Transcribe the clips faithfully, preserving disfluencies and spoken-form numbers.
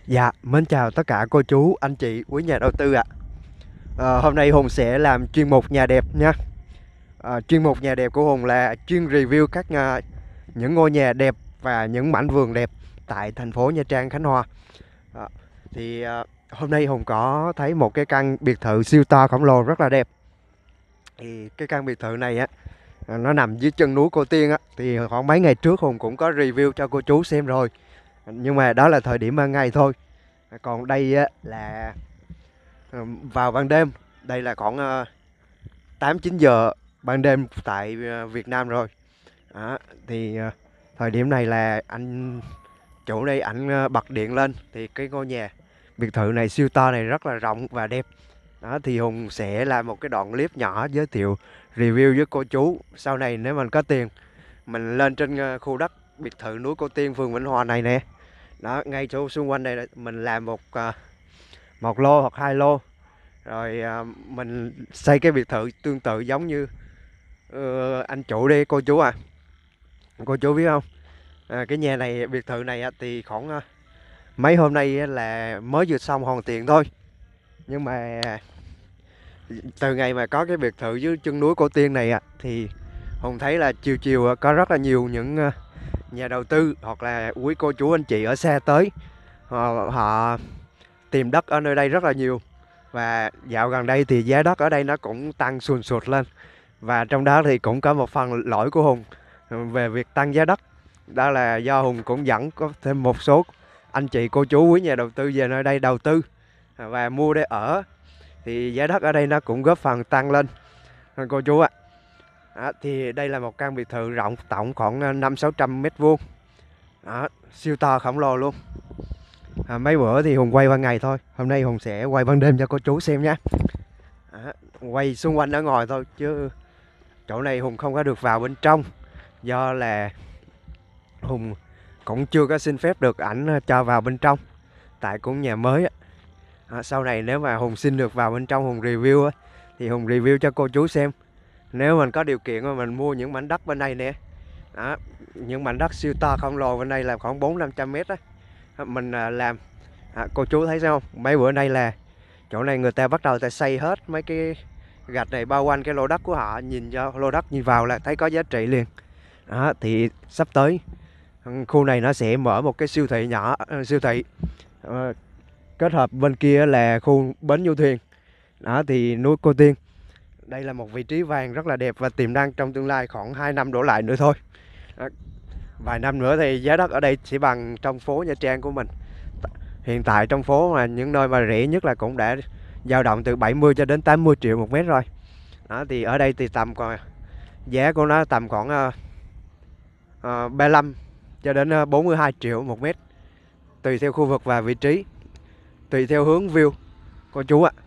Dạ, mến chào tất cả cô chú, anh chị, quý nhà đầu tư ạ. Ờ, hôm nay Hùng sẽ làm chuyên mục nhà đẹp nha. Ờ, chuyên mục nhà đẹp của Hùng là chuyên review các nhà, những ngôi nhà đẹp và những mảnh vườn đẹp tại thành phố Nha Trang, Khánh Hòa. Ờ, thì ờ, hôm nay Hùng có thấy một cái căn biệt thự siêu to khổng lồ rất là đẹp. Thì cái căn biệt thự này á, nó nằm dưới chân núi Cô Tiên á. Thì khoảng mấy ngày trước Hùng cũng có review cho cô chú xem rồi. Nhưng mà đó là thời điểm ban ngày thôi. Còn đây á, là vào ban đêm. Đây là khoảng uh, tám chín giờ ban đêm tại uh, Việt Nam rồi. Đó, thì uh, thời điểm này là anh chủ đây ảnh uh, bật điện lên thì cái ngôi nhà biệt thự này siêu to này rất là rộng và đẹp. Đó, thì Hùng sẽ làm một cái đoạn clip nhỏ giới thiệu review với cô chú. Sau này nếu mình có tiền mình lên trên uh, khu đất biệt thự núi Cô Tiên, phường Vĩnh Hòa này nè. Đó, ngay chỗ xung quanh đây mình làm một uh, một lô hoặc hai lô, rồi à, mình xây cái biệt thự tương tự giống như uh, anh chủ đi cô chú à. Cô chú biết không, à, cái nhà này, biệt thự này thì khoảng uh, mấy hôm nay là mới vừa xong hoàn thiện thôi. Nhưng mà từ ngày mà có cái biệt thự dưới chân núi Cô Tiên này thì Hùng thấy là chiều chiều có rất là nhiều những uh, nhà đầu tư hoặc là quý cô chú anh chị ở xa tới, họ, họ tìm đất ở nơi đây rất là nhiều. Và dạo gần đây thì giá đất ở đây nó cũng tăng sùn sụt lên. Và trong đó thì cũng có một phần lỗi của Hùng về việc tăng giá đất. Đó là do Hùng cũng dẫn có thêm một số anh chị cô chú quý nhà đầu tư về nơi đây đầu tư và mua để ở. Thì giá đất ở đây nó cũng góp phần tăng lên cô chú ạ. À, thì đây là một căn biệt thự rộng tổng khoảng năm sáu trăm mét vuông. À, siêu to khổng lồ luôn. À, mấy bữa thì Hùng quay ban ngày thôi, hôm nay Hùng sẽ quay ban đêm cho cô chú xem nhé. À, quay xung quanh ở ngoài thôi chứ chỗ này Hùng không có được vào bên trong, do là Hùng cũng chưa có xin phép được ảnh cho vào bên trong, tại cũng nhà mới. À, sau này nếu mà Hùng xin được vào bên trong Hùng review thì Hùng review cho cô chú xem. Nếu mình có điều kiện mà mình mua những mảnh đất bên đây nè. Đó, những mảnh đất siêu to khổng lồ bên đây là khoảng bốn năm trăm mét á, mình làm. À, cô chú thấy sao không, mấy bữa nay là chỗ này người ta bắt đầu ta xây hết mấy cái gạch này bao quanh cái lô đất của họ, nhìn cho lô đất nhìn vào là thấy có giá trị liền. Đó, thì sắp tới khu này nó sẽ mở một cái siêu thị nhỏ, siêu thị uh, kết hợp bên kia là khu bến du thuyền. Đó, thì núi Cô Tiên đây là một vị trí vàng rất là đẹp và tiềm năng trong tương lai khoảng hai năm đổ lại nữa thôi. Đó, vài năm nữa thì giá đất ở đây sẽ bằng trong phố Nha Trang của mình. Hiện tại trong phố mà những nơi mà rẻ nhất là cũng đã dao động từ bảy mươi cho đến tám mươi triệu một mét rồi. Đó, thì ở đây thì tầm còn giá của nó tầm khoảng uh, uh, ba mươi lăm cho đến uh, bốn mươi hai triệu một mét, tùy theo khu vực và vị trí, tùy theo hướng view cô chú ạ.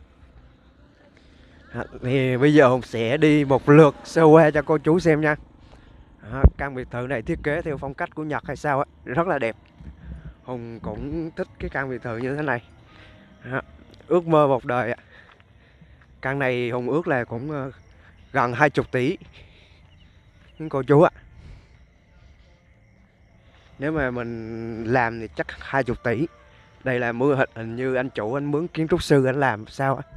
À, thì bây giờ Hùng sẽ đi một lượt sơ qua cho cô chú xem nha. À, căn biệt thự này thiết kế theo phong cách của Nhật hay sao á, rất là đẹp. Hùng cũng thích cái căn biệt thự như thế này. À, ước mơ một đời. Căn này Hùng ước là cũng uh, gần hai mươi tỷ cô chú ạ. Nếu mà mình làm thì chắc hai mươi tỷ. Đây là mưa hình, hình như anh chủ anh mướn kiến trúc sư anh làm sao á.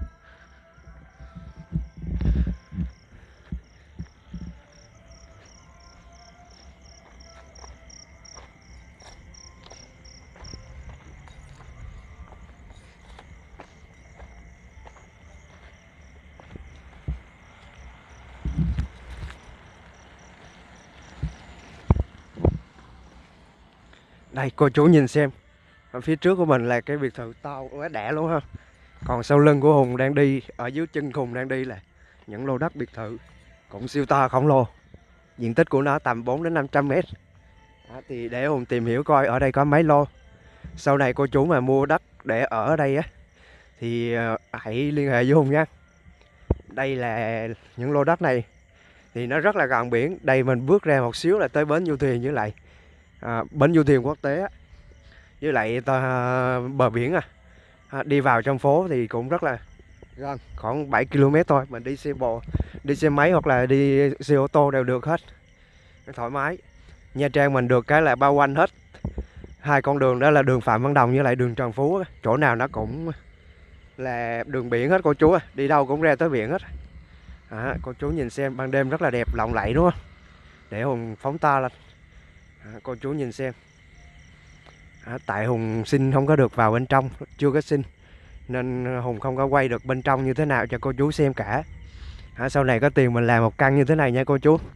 Đây cô chú nhìn xem, ở phía trước của mình là cái biệt thự to quá đã luôn ha. Còn sau lưng của Hùng đang đi, ở dưới chân Hùng đang đi là những lô đất biệt thự cũng siêu to khổng lồ. Diện tích của nó tầm bốn đến năm trăm mét. Đó, thì để Hùng tìm hiểu coi ở đây có mấy lô. Sau này cô chú mà mua đất để ở đây á thì uh, hãy liên hệ với Hùng nha. Đây là những lô đất này thì nó rất là gần biển. Đây mình bước ra một xíu là tới bến du thuyền, với lại à, bến du thuyền quốc tế á, với lại ta, bờ biển à. À, đi vào trong phố thì cũng rất là gần, khoảng bảy ki lô mét thôi. Mình đi xe bò, đi xe máy hoặc là đi xe ô tô đều được hết, thoải mái. Nha Trang mình được cái là bao quanh hết Hai con đường đó là đường Phạm Văn Đồng với lại đường Trần Phú, chỗ nào nó cũng là đường biển hết cô chú, đi đâu cũng ra tới biển hết. À, cô chú nhìn xem, ban đêm rất là đẹp, lộng lẫy đúng không? Để Hùng phóng to lên. À, cô chú nhìn xem. À, tại Hùng xin không có được vào bên trong, chưa có xin, nên Hùng không có quay được bên trong như thế nào cho cô chú xem cả. À, sau này có tiền mình làm một căn như thế này nha cô chú.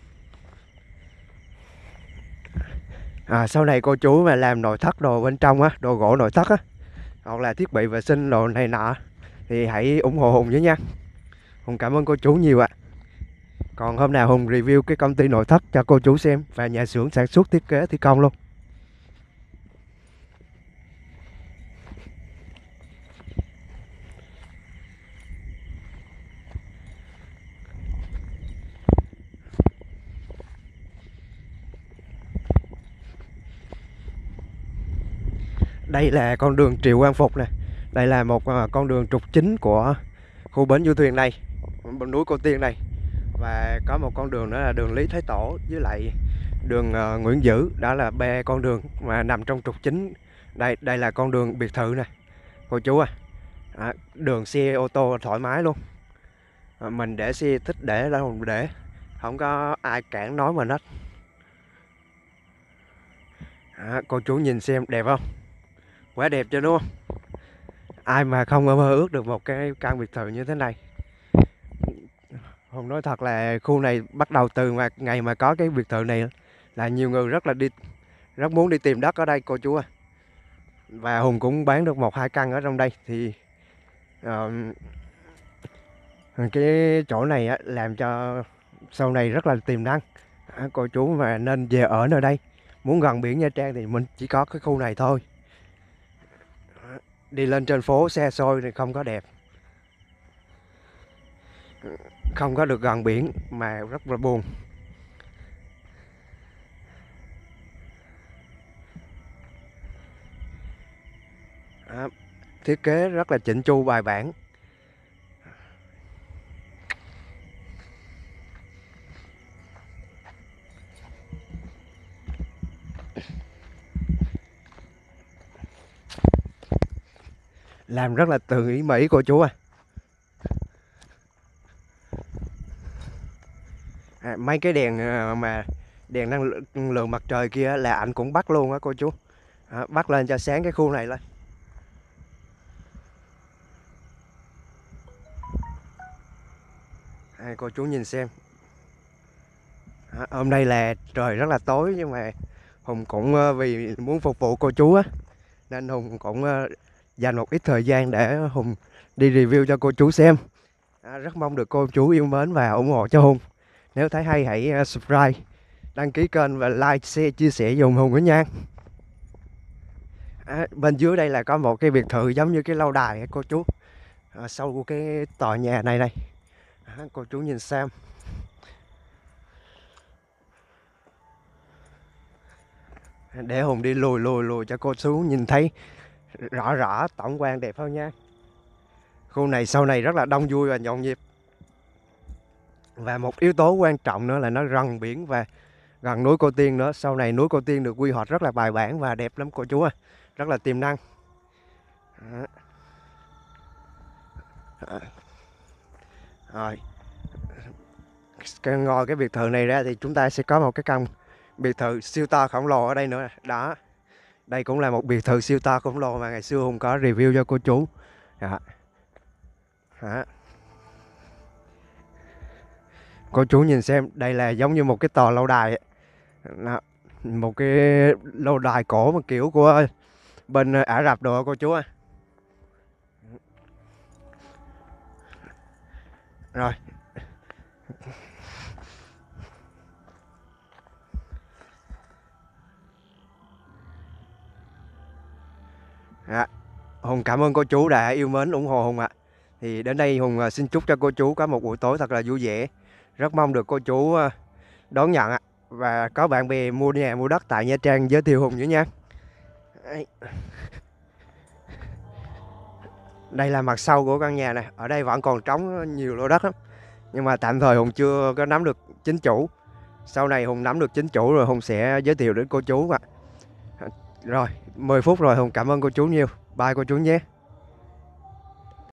À, sau này cô chú mà làm nội thất đồ bên trong á, đồ gỗ nội thất á, hoặc là thiết bị vệ sinh đồ này nọ, thì hãy ủng hộ Hùng với nha. Hùng cảm ơn cô chú nhiều ạ. À. Còn hôm nào Hùng review cái công ty nội thất cho cô chú xem và nhà xưởng sản xuất thiết kế thi công luôn. Đây là con đường Triệu Quang Phục nè. Đây là một con đường trục chính của khu bến du thuyền này, bên núi Cô Tiên này. Và có một con đường nữa là đường Lý Thái Tổ với lại đường uh, Nguyễn Dữ. Đó là ba con đường mà nằm trong trục chính. Đây đây là con đường biệt thự nè cô chú à. À, đường xe ô tô thoải mái luôn. À, mình để xe thích để là mình để, không có ai cản nói mình hết. À, cô chú nhìn xem đẹp không? Quá đẹp chưa đúng không? Ai mà không mơ ước được một cái căn biệt thự như thế này. Hùng nói thật là khu này bắt đầu từ mà ngày mà có cái biệt thự này là nhiều người rất là đi rất muốn đi tìm đất ở đây cô chú à. Và Hùng cũng bán được một hai căn ở trong đây thì uh, cái chỗ này á, làm cho sau này rất là tiềm năng. À, cô chú mà nên về ở nơi đây, muốn gần biển Nha Trang thì mình chỉ có cái khu này thôi. Đi lên trên phố xe xôi thì không có đẹp, không có được gần biển mà rất là buồn. À, thiết kế rất là chỉnh chu bài bản. Làm rất là tỉ ý mỹ cô chú à. À, mấy cái đèn mà đèn năng lượng mặt trời kia là anh cũng bắt luôn á cô chú. À, bắt lên cho sáng cái khu này lên. À, cô chú nhìn xem. À, hôm nay là trời rất là tối nhưng mà Hùng cũng vì muốn phục vụ cô chú á, nên Hùng cũng dành một ít thời gian để Hùng đi review cho cô chú xem. À, rất mong được cô chú yêu mến và ủng hộ cho Hùng. Nếu thấy hay hãy subscribe, đăng ký kênh và like, share, chia sẻ dùng Hùng nữa nha. À, bên dưới đây là có một cái biệt thự giống như cái lâu đài cô chú. À, sau cái tòa nhà này này. À, cô chú nhìn xem. Để Hùng đi lùi lùi lùi cho cô chú nhìn thấy rõ rõ tổng quan đẹp hơn nha. Khu này sau này rất là đông vui và nhộn nhịp. Và một yếu tố quan trọng nữa là nó gần biển và gần núi Cô Tiên nữa. Sau này núi Cô Tiên được quy hoạch rất là bài bản và đẹp lắm cô chú à. Rất là tiềm năng. À. À. Rồi. Ngoài cái biệt thự này ra thì chúng ta sẽ có một cái căn biệt thự siêu to khổng lồ ở đây nữa. Đó. Đây cũng là một biệt thự siêu to khổng lồ mà ngày xưa Hùng có review cho cô chú. Đó. Đó. Cô chú nhìn xem, đây là giống như một cái tòa lâu đài. Đó. Một cái lâu đài cổ mà kiểu của bên Ả Rập đồ cô chú à. Rồi. Đó. Hùng cảm ơn cô chú đã yêu mến ủng hộ Hùng ạ. À. Thì đến đây Hùng xin chúc cho cô chú có một buổi tối thật là vui vẻ. Rất mong được cô chú đón nhận ạ. À. Và có bạn bè mua nhà mua đất tại Nha Trang giới thiệu Hùng nữa nha. Đây là mặt sau của căn nhà này. Ở đây vẫn còn trống nhiều lô đất lắm. Nhưng mà tạm thời Hùng chưa có nắm được chính chủ. Sau này Hùng nắm được chính chủ rồi Hùng sẽ giới thiệu đến cô chú ạ. Rồi, mười phút rồi Hùng cảm ơn cô chú nhiều. Bye cô chú nhé.